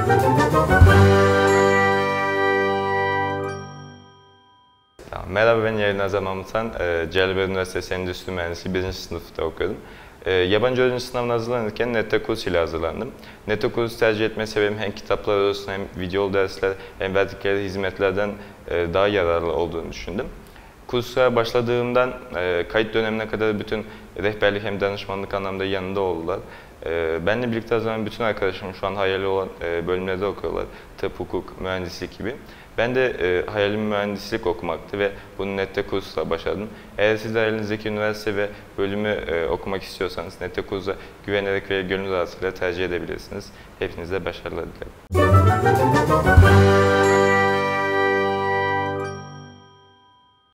Merhaba, ben Yelnaz Mahmuthan. Celle Üniversitesi Endüstri Mühendisliği 1. sınıfta okuyorum. Yabancı öğrenci sınavına hazırlanırken NETTEKURS ile hazırlandım. NETTEKURS'u tercih etme sebebim hem kitaplar olsun hem video dersler hem verdikleri hizmetlerden daha yararlı olduğunu düşündüm. Kursa başladığımdan kayıt dönemine kadar bütün rehberlik hem danışmanlık anlamda yanında oldular. Benle birlikte hazırlanan bütün arkadaşlarım şu an hayali olan bölümlerde okuyorlar. Tıp, hukuk, mühendislik gibi. Ben de hayalim mühendislik okumaktı ve bunu NETTEKURS'la başardım. Eğer siz de hayalinizdeki üniversite ve bölümü okumak istiyorsanız NETTEKURS'a güvenerek ve gönül rahatlığıyla tercih edebilirsiniz. Hepinize başarılar dilerim.